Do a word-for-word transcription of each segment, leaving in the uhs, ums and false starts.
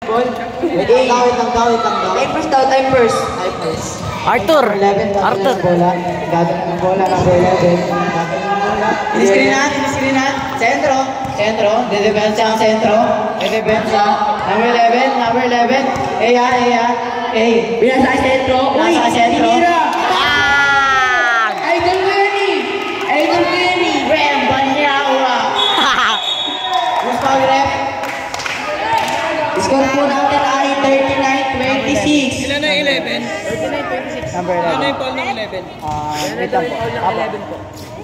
Ball. Wait lang daw, wait lang daw, wait lang daw. Time first daw, time first. Time first. Arthur! eleven, Arthur! Bola. Gagawin ng bola, number eleven. Gagawin ng bola. Iniskrinan, iniskrinan. Sentro. Sentro. Dedepensa ang sentro. Dedepensa. Number eleven, number eleven. Eya, Eya. Ey. Binasa sa sentro. Uy, Nasa sentro. tinira. Ah! Idol ko yan eh. Idol ko yan eh. Rem, Banyawa. Who's foul rep? Score po natin ay thirty-nine twenty-six. Ilan na eleven? Number Ilan na eleven. yung foul ng eleven? Ah, wait lang po. Apo.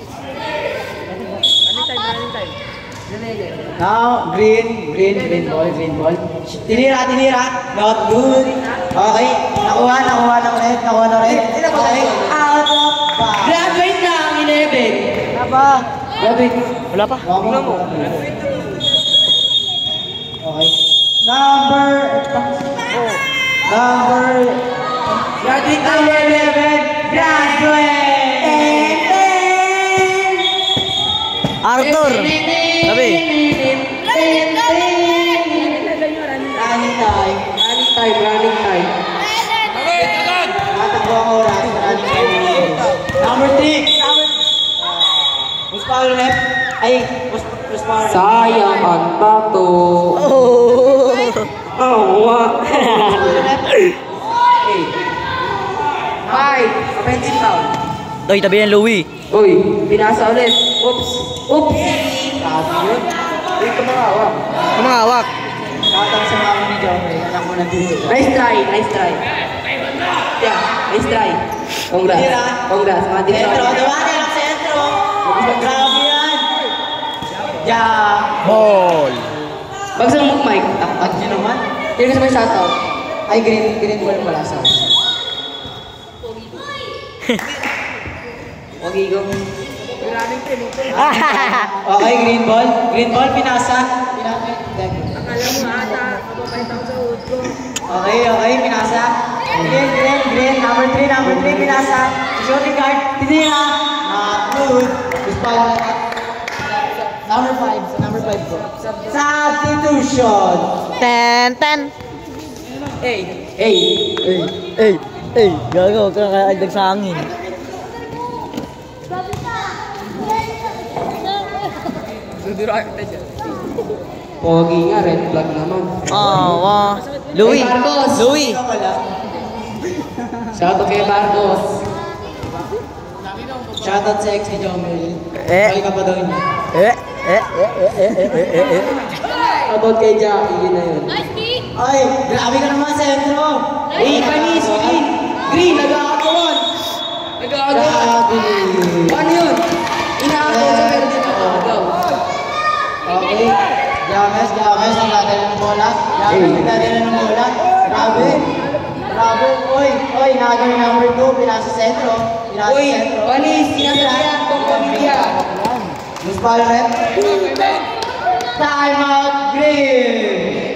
Now, green, green, green ball, green ball. Tinira, tinira. Not good. Okay. Nakuha, nakuha ng red, nakuha ng red. Okay. Out of bounds. Graduate na ang eleven. Wala pa. Graduate. Wala pa? Tingnan mo. Okay. Number... Number... Graduate na Number eleven. Graduate! Arthur! Sabi. Running time. Running time, running time. Matakbo ang oras. Running time. Number three. Number... Who's foul left? Ay, who's, who's foul left? Sayang ang bato. Oh! Oh, Hey. Five. Offensive foul. Doy, tabi ng Louie. Uy, binasa ulit. Oops. Oops. Sabi yun. Uy, kumakawa. Kumangawak. Katang sa mama ni John. Anak mo na dito. Nice try, nice try. Yeah, nice try. Congrats. Tira. Congrats, mga tira. Sentro. Dawa na lang sentro. Grabe yan. Yeah. Ball! Bags lang mag-mic. At yun naman. Sino gusto mo yung shoutout? Ay, green, green ball pala sa Wag igong. Okay, green ball. Green ball, pinasa. Pinasa. Akala mo ata, mababait ako sa hood ko. Okay, okay, pinasa. Green, green, green. Number three, number three, pinasa. Shooting guard, tinira. Not good. Who's foul left? Number five. So number five po. Substitution. Ten, ten! Hey. Hey. Ey, ey, ey! Gago, kakaagdag sa hangin. Dudura kita dyan. Pogi nga, red flag naman. Oh, wow. Louie! Hey, Marcos! Louie! Shoutout kay Marcos. Shoutout sa ex ni Jomel. Eh. Ay ka pa daw niya. Eh, eh, eh, eh, eh, eh, eh, eh, eh. Shoutout kay Jackie, yun na yun. Ay, grabe ka naman sa sentro. Hey, panis, green. Green, nag-aakawan. Nag-aakawan. Grabe. Paano yun? Inaakaw sa pero di nakakagaw. Okay. James, James, ang dadala ng bola. James, ang dadala ng bola. Grabe. Grabe. Oy, oy, nagawin number two. Pinasa sentro. Pinasa Uy, sentro. panis, sinasabihan kong pamilya. Miss Palmet. Time out, green.